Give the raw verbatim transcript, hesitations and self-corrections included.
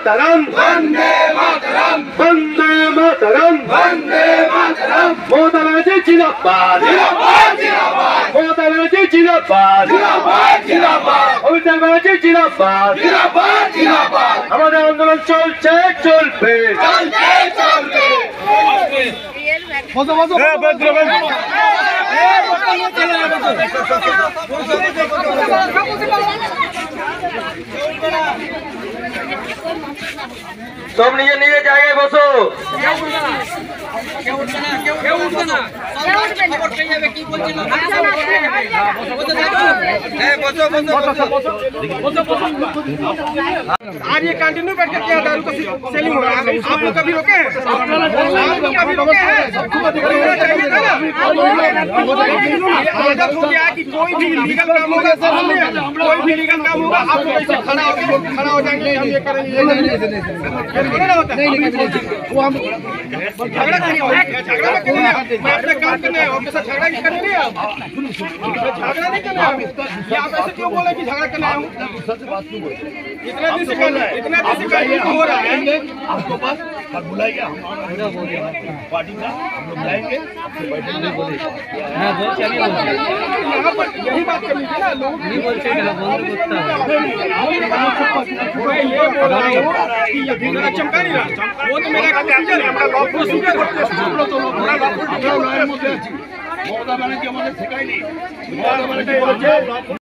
मातरम वंदे मातरम वंदे मातरम वंदे मातरम ममता बनर्जी जिंदाबाद जिंदाबाद जिंदाबाद ममता बनर्जी जिंदाबाद जिंदाबाद जिंदाबाद অমিতাভ ব্যানার্জি জিন্দাবাদ जिंदाबाद जिंदाबाद আমাদের আন্দোলন চলছে চলবে चलते चलते বসো বসো সব নিজের নিজের জায়গায় বসো आज ये कंटिन्यू बैठ कर क्या दारू का सेलिंग हो रहा है? आप लोग कभी रोके हैं? आप लोग कभी रोके हैं? चाहिए था ना? ये आदत हो गया कि कोई भी लीगल काम होगा, कोई भी लीगल काम होगा, आप लोग ऐसे खड़ा हो खड़ा हो जाएंगे, हम ये करेंगे, ये करेंगे, थोड़ा ना होता है। वो हम झगड़ा नहीं हो, झगड़ा में क्यों नहीं? मैं अपना काम करने आया हूँ, आपके साथ झगड़ा नहीं करने नहीं आया हूँ। झगड़ा नहीं करने आया हूँ। ये आप ऐसे क्यों बोले कि झगड़ा करने आया हूँ? इतना दिन से कर रहा है, इतना दिन से कर हो रहा है। आपको पास और बुलाइए, हमारा पार्टी का हम लोग बुलाएंगे। यहाँ पर यही बात कर लीजिए ना, लोग नहीं बोलते हैं। ये बोल रहा हूँ कि ये मेरा चमका नहीं रहा, वो तो मेरा प्रोसीजर है, हमारा लॉ प्रोसीजर है। মমতা ব্যানার্জি আমাদের শেখায়নি। মমতা ব্যানার্জি বলেছে